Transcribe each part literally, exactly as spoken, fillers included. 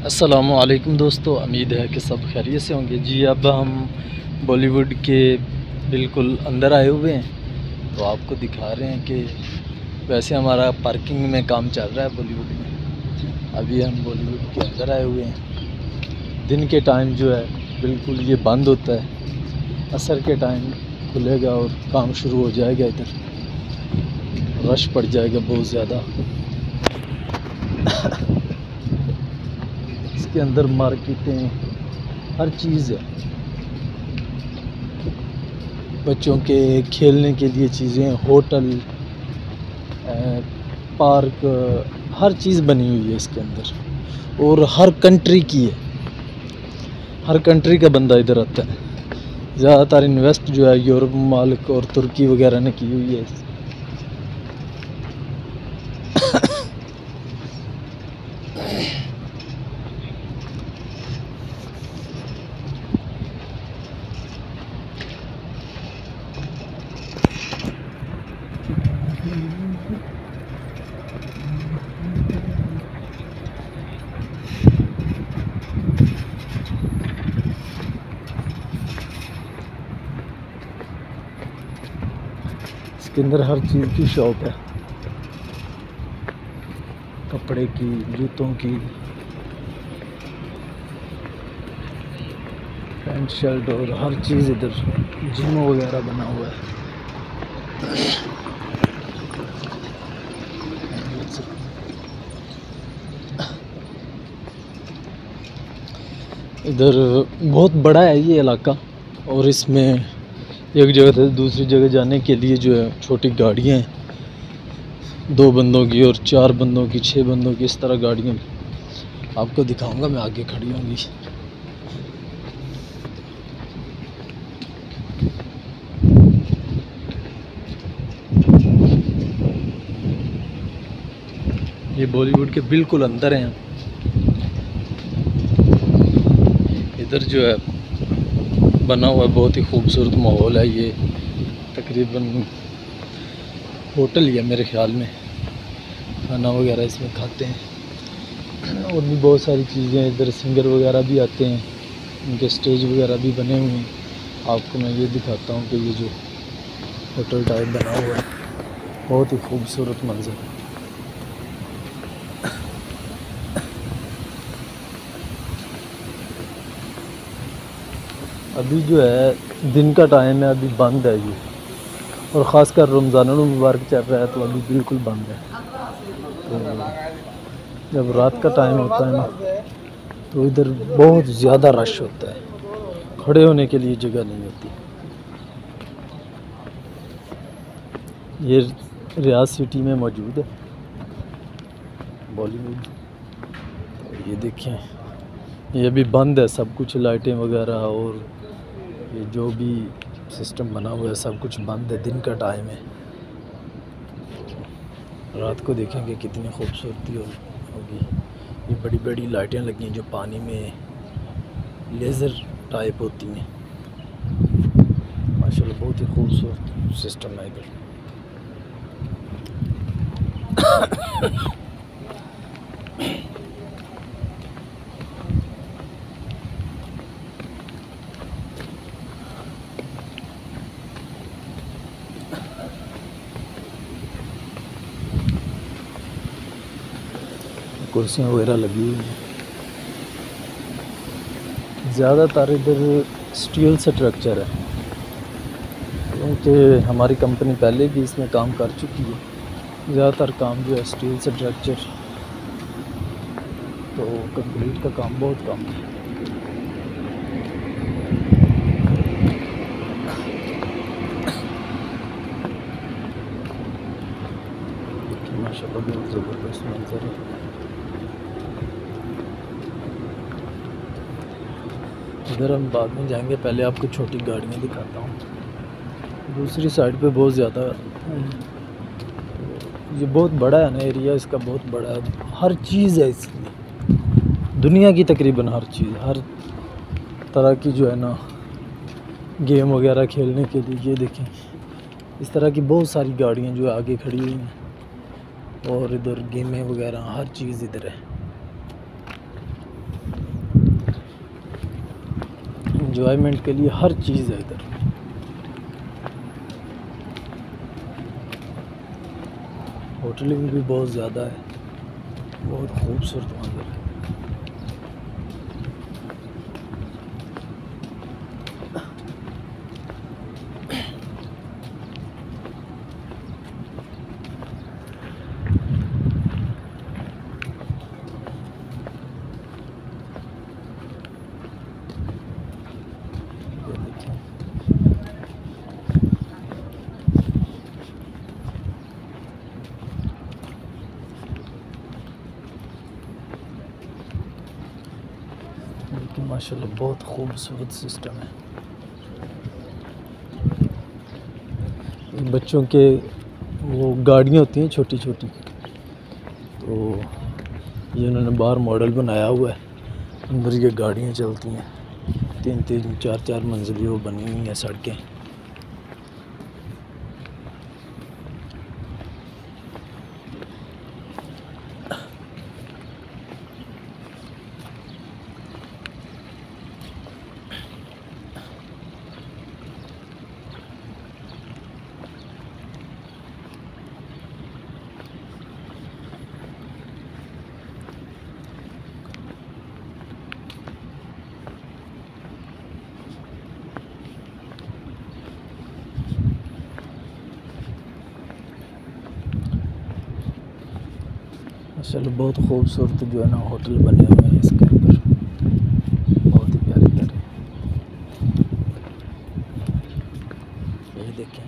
अस्सलामुअलैकुम दोस्तों, उम्मीद है कि सब खैरियत से होंगे। जी अब हम बॉलीवुड के बिल्कुल अंदर आए हुए हैं, तो आपको दिखा रहे हैं कि वैसे हमारा पार्किंग में काम चल रहा है बॉलीवुड में। अभी हम बॉलीवुड के अंदर आए हुए हैं। दिन के टाइम जो है बिल्कुल ये बंद होता है, असर के टाइम खुलेगा और काम शुरू हो जाएगा। इधर रश पड़ जाएगा बहुत ज़्यादा। इसके अंदर मार्केटें, हर चीज़ है, बच्चों के खेलने के लिए चीज़ें, होटल, पार्क, हर चीज़ बनी हुई है इसके अंदर। और हर कंट्री की है, हर कंट्री का बंदा इधर आता है। ज़्यादातर इन्वेस्ट जो है यूरोप मालिक और तुर्की वगैरह ने की हुई है। इसके अंदर हर चीज़ की शॉप है, कपड़े की, जूतों की, पैंट शर्ट और हर चीज़। इधर जिम वगैरह बना हुआ है। इधर बहुत बड़ा है ये इलाका, और इसमें एक जगह से दूसरी जगह जाने के लिए जो है छोटी गाड़ियाँ हैं, दो बंदों की और चार बंदों की, छः बंदों की, इस तरह गाड़ियाँ आपको दिखाऊंगा। मैं आगे खड़ी होंगी। ये बॉलीवुड के बिल्कुल अंदर हैं। इधर जो है बना हुआ बहुत ही खूबसूरत माहौल है। ये तकरीबन होटल ही है मेरे ख्याल में, खाना वगैरह इसमें खाते हैं। और भी बहुत सारी चीज़ें, इधर सिंगर वगैरह भी आते हैं, उनके स्टेज वगैरह भी बने हुए हैं। आपको मैं ये दिखाता हूँ कि ये जो होटल टाइप बना हुआ है, बहुत ही खूबसूरत मंजर है। अभी जो है दिन का टाइम है, अभी बंद है ये, और ख़ासकर रमज़ानुल मुबारक चल रहा है तो अभी बिल्कुल बंद है। तो जब रात का टाइम होता है ना, तो इधर बहुत ज़्यादा रश होता है, खड़े होने के लिए जगह नहीं होती। ये रियाज सिटी में मौजूद है बॉलीवुड। तो ये देखें, ये भी बंद है सब कुछ, लाइटें वगैरह और ये जो भी सिस्टम बना हुआ है सब कुछ बंद है। दिन का टाइम है, रात को देखेंगे कितनी खूबसूरती होगी। ये बड़ी बड़ी लाइटें लगी हैं जो पानी में लेज़र टाइप होती हैं। माशाल्लाह बहुत ही खूबसूरत सिस्टम है इधर। कुर्सियाँ वगैरह लगी हुई हैं। ज़्यादातर इधर स्टील स्ट्रक्चर है, क्योंकि हमारी कंपनी पहले भी इसमें काम कर चुकी है। ज़्यादातर काम जो है स्टील स्ट्रक्चर, तो कंक्रीट का काम बहुत कम है। माशाल्लाह बहुत ज़बरदस्त मंजर है। इधर हम बाद में जाएंगे, पहले आपको छोटी गाड़ियाँ दिखाता हूँ। दूसरी साइड पे बहुत ज़्यादा, ये बहुत बड़ा है ना एरिया, इसका बहुत बड़ा है। हर चीज़ है इसमें, दुनिया की तकरीबन हर चीज़, हर तरह की जो है ना गेम वगैरह खेलने के लिए। ये देखें, इस तरह की बहुत सारी गाड़ियाँ जो आगे खड़ी हुई हैं, और इधर गेमें वगैरह हर चीज़ इधर है। एंजॉयमेंट के लिए हर चीज़ है इधर। होटलिंग भी बहुत ज़्यादा है, बहुत खूबसूरत मंजर है। लेकिन माशाल्लाह बहुत खूबसूरत सिस्टम है। बच्चों के वो गाड़ियाँ होती हैं छोटी छोटी, तो ये उन्होंने बाहर मॉडल बनाया हुआ है, अंदर ये गाड़ियाँ चलती हैं, तीन तीन चार चार मंजिली वो बनी हुई हैं सड़कें। माशाल्लाह बहुत खूबसूरत जो है ना होटल बने हुए हैं इसके अंदर, बहुत ही प्यारी प्यारे। ये देखें,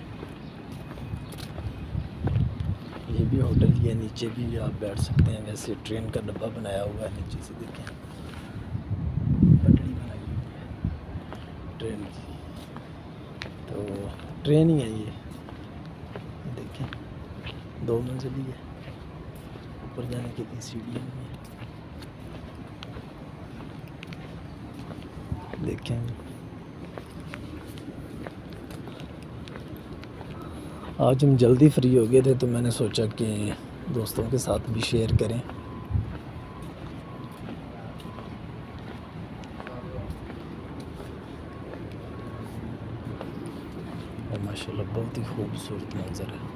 ये भी होटल ही है, नीचे भी आप बैठ सकते हैं। वैसे ट्रेन का डब्बा बनाया हुआ है, नीचे से देखें पटड़ी बनाई हुई है ट्रेन की, तो ट्रेन ही है ये। देखें दो मंजिली है, ऊपर जाने के लिए सीढ़ियाँ भी हैं। देखें आज हम जल्दी फ्री हो गए थे, तो मैंने सोचा कि दोस्तों के साथ भी शेयर करें। और माशाल्लाह बहुत ही खूबसूरत मंजर है।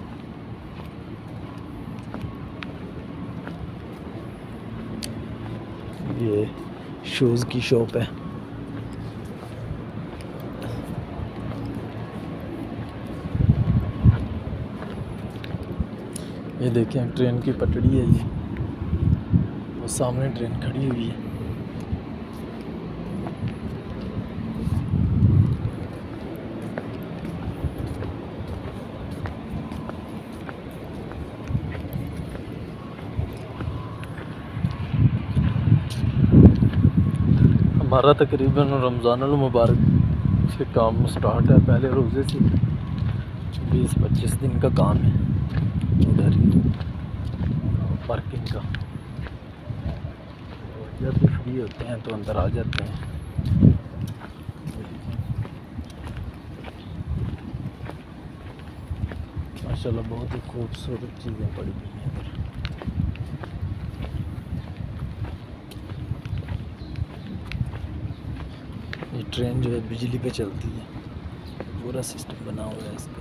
ये शूज़ की शॉप है। ये देखें ट्रेन की पटड़ी है, ये वो सामने ट्रेन खड़ी हुई है। हमारा तकरीबन रमज़ानुल मुबारक से काम स्टार्ट है, पहले रोज़े से बीस पच्चीस दिन का काम है इधर ही पार्किंग का। जब भी फ्री होते हैं तो अंदर आ जाते हैं। माशाल्लाह बहुत ही खूबसूरत चीज़ें पड़ी हुई हैं इधर। ये ट्रेन जो है बिजली पे चलती है, पूरा सिस्टम बना हुआ है इसका।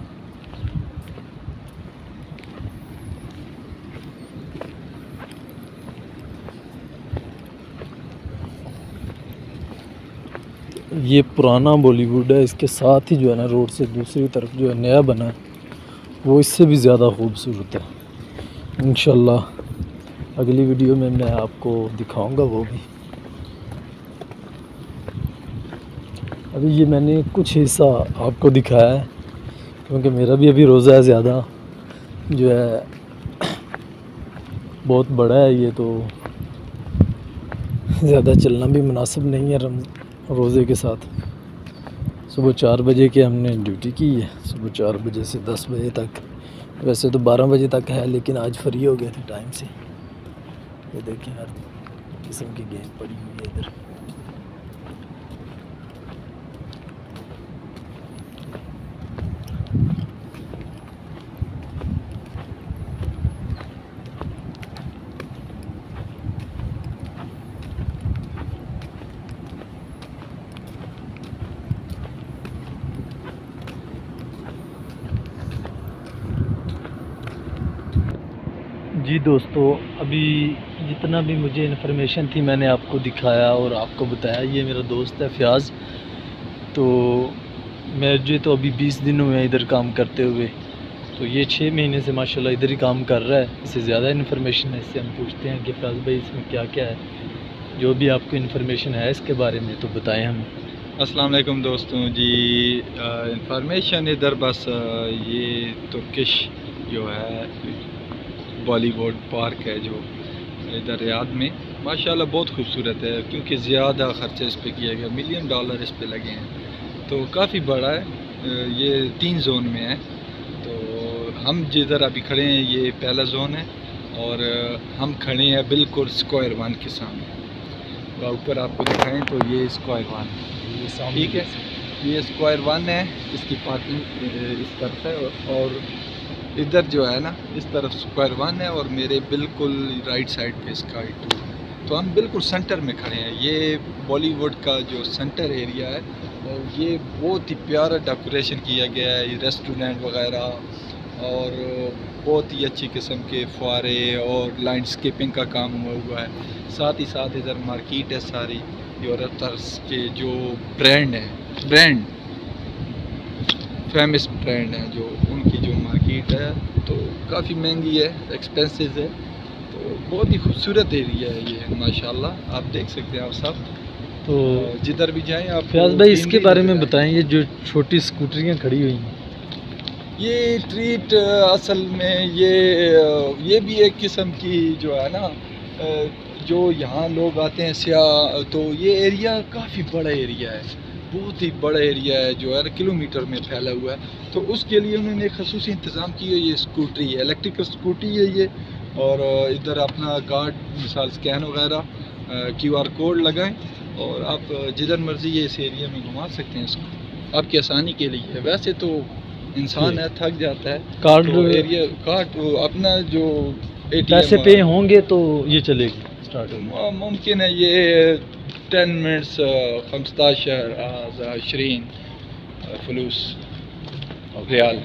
ये पुराना बॉलीवुड है, इसके साथ ही जो है ना रोड से दूसरी तरफ जो है नया बना है, वो इससे भी ज़्यादा खूबसूरत है। इंशाल्लाह अगली वीडियो में मैं आपको दिखाऊंगा वो भी। अभी ये मैंने कुछ हिस्सा आपको दिखाया है, क्योंकि मेरा भी अभी रोज़ा है, ज़्यादा जो है बहुत बड़ा है ये, तो ज़्यादा चलना भी मुनासिब नहीं है रम रोज़े के साथ। सुबह चार बजे के हमने ड्यूटी की है, सुबह चार बजे से दस बजे तक। वैसे तो बारह बजे तक है, लेकिन आज फ्री हो गए थे टाइम से। ये देखें हर किस्म की गेम पड़ी हुई है इधर। जी दोस्तों, अभी जितना भी मुझे इन्फॉर्मेशन थी मैंने आपको दिखाया और आपको बताया। ये मेरा दोस्त है फयाज़। तो मुझे तो अभी बीस दिन हुए हैं इधर काम करते हुए, तो ये छः महीने से माशाल्लाह इधर ही काम कर रहा है। इससे ज़्यादा इन्फॉर्मेशन है, इससे हम पूछते हैं कि फयाज़ भाई इसमें क्या क्या है, जो भी आपको इन्फॉर्मेशन है इसके बारे में तो बताएं हमें। अस्सलाम वालेकुम दोस्तों जी। इन्फॉर्मेशन इधर बस आ, ये तुर्किश जो है बॉलीवुड पार्क है जो इधर रियाद में, माशाल्लाह बहुत खूबसूरत है, क्योंकि ज़्यादा ख़र्चा इस पे किया गया, मिलियन डॉलर इस पे लगे हैं, तो काफ़ी बड़ा है। ये तीन जोन में है, तो हम जिधर अभी खड़े हैं ये पहला जोन है और हम खड़े हैं बिल्कुल स्क्वायर वन के सामने। तो ऊपर आपको दिखाएं तो ये स्क्वायर वन, ठीक है, ये स्क्वायर वन है, इसकी पार्किंग इस तरफ है और इधर जो है ना इस तरफ स्क्वायर वन है और मेरे बिल्कुल राइट साइड पे स्काई टू है। तो हम बिल्कुल सेंटर में खड़े हैं। ये बॉलीवुड का जो सेंटर एरिया है और ये बहुत ही प्यारा डेकोरेशन किया गया है, रेस्टोरेंट वगैरह और बहुत ही अच्छी किस्म के फुआरे और लैंडस्केपिंग का काम हुआ हुआ है। साथ ही साथ इधर मार्केट है सारी यूरोप के जो ब्रांड है, ब्रांड फेमस ब्रांड है जो उनकी जो मार्केट है, तो काफ़ी महंगी है, एक्सपेंसिव है, तो बहुत ही खूबसूरत एरिया है ये माशाल्लाह। आप देख सकते हैं आप सब, तो जिधर भी जाएं आप। फयाज़ भाई इसके बारे में बताएं, ये जो छोटी स्कूटरियाँ खड़ी हुई हैं, ये ट्रीट असल में ये ये भी एक किस्म की जो है ना, जो यहाँ लोग आते हैं सियाह, तो ये एरिया काफ़ी बड़ा एरिया है, बहुत ही बड़ा एरिया है जो है किलोमीटर में फैला हुआ है। तो उसके लिए उन्होंने एक खसूसी इंतज़ाम किया है। ये स्कूटरी है, इलेक्ट्रिकल स्कूटी है ये, और इधर अपना कार्ड मिसाल स्कैन वगैरह क्यू आर कोड लगाएं और आप जिधर मर्ज़ी ये इस एरिया में घुमा सकते हैं इसको, आपकी आसानी के लिए। वैसे तो इंसान है थक जाता है, कार्ड तो एरिया कार्ड अपना जो पैसे पे होंगे तो ये चलेगी स्टार्ट होगी। मुमकिन है ये टेन मिनट्स खमस्ताशर अशरीन फलूस रियाल,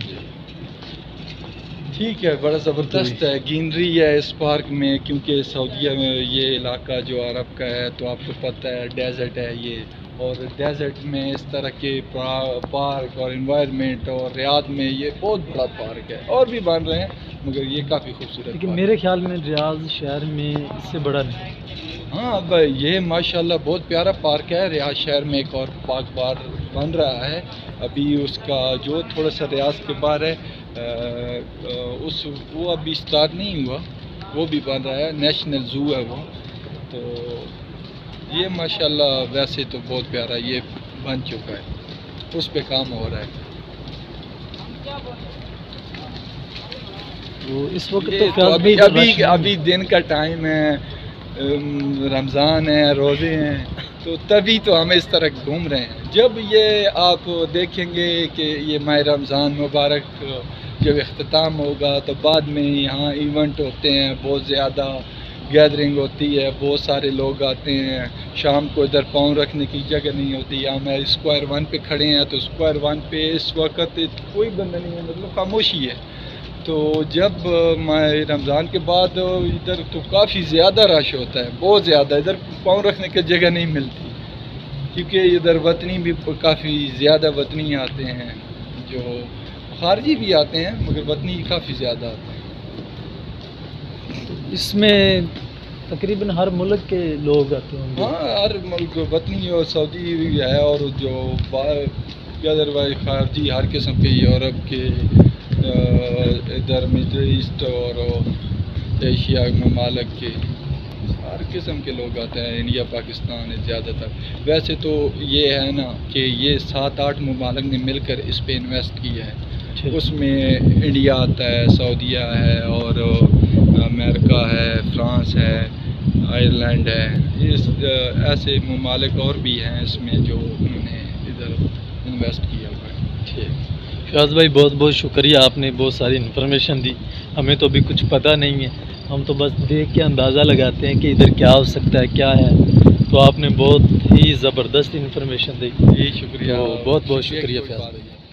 ठीक है। बड़ा ज़बरदस्त है, ग्रीनरी है इस पार्क में, क्योंकि सऊदीया में ये इलाका जो अरब का है, तो आपको पता है डेजर्ट है ये, और डेजर्ट में इस तरह के पार्क और इन्वायरमेंट, और रियाद में ये बहुत बड़ा पार्क है, और भी बन रहे हैं मगर ये काफ़ी खूबसूरत। लेकिन मेरे ख्याल में रियाद शहर में इससे बड़ा नहीं। हाँ, अब ये माशाल्लाह बहुत प्यारा पार्क है। रियाद शहर में एक और पार्क बार बन रहा है, अभी उसका जो थोड़ा सा रियाज के बाहर है, आ, आ, उस वो अभी स्टार्ट नहीं हुआ, वो भी बन रहा है, नेशनल जू है वो। तो ये माशाल्लाह वैसे तो बहुत प्यारा ये बन चुका है, उस पे काम हो रहा है। तो इस वक्त तो, तो अभी अभी अभी दिन का टाइम है, रमज़ान है, रोज़े हैं, तो तभी तो हम इस तरह घूम रहे हैं। जब ये आप देखेंगे कि ये माह रमज़ान मुबारक जब इख्तिताम होगा, तो बाद में यहाँ इवेंट होते हैं, बहुत ज़्यादा गैदरिंग होती है, बहुत सारे लोग आते हैं। शाम को इधर पाँव रखने की जगह नहीं होती। हम स्क्वायर वन पे खड़े हैं, तो स्क्वायर वन पे इस वक्त कोई बंदा नहीं है, मतलब खामोशी है। तो जब माह रमज़ान के बाद इधर तो काफ़ी ज़्यादा रश होता है, बहुत ज़्यादा, इधर पाँव रखने की जगह नहीं मिलती, क्योंकि इधर वतनी भी काफ़ी ज़्यादा वतनी आते हैं, जो खारजी भी आते हैं मगर वतनी काफ़ी ज़्यादा आते हैं। इसमें तकरीबन हर मुल्क के लोग आते हैं। हाँ, हर मुल्क वतनी और सऊदी भी है, और जो अदरवाइज खारजी हर किस्म के, यूरोप के, इधर मिडल ईस्ट और एशिया ममालिक के हर किस्म के लोग आते हैं। इंडिया पाकिस्तान है ज़्यादातर। वैसे तो ये है ना कि ये सात आठ ममालिक ने मिलकर इस पे इन्वेस्ट किया है, उसमें इंडिया आता है, सऊदीया है, और अमेरिका है, फ्रांस है, आयरलैंड है, इस ऐसे ममालिक और भी हैं इसमें जो उन्होंने इधर इन्वेस्ट किया हुआ है। ठीक, फयाज़ भाई बहुत बहुत शुक्रिया, आपने बहुत सारी इन्फॉर्मेशन दी। हमें तो अभी कुछ पता नहीं है, हम तो बस देख के अंदाज़ा लगाते हैं कि इधर क्या हो सकता है, क्या है। तो आपने बहुत ही ज़बरदस्त इन्फॉर्मेशन दी। जी शुक्रिया, तो बहुत बहुत शुक्रिया फयाज़ भाई।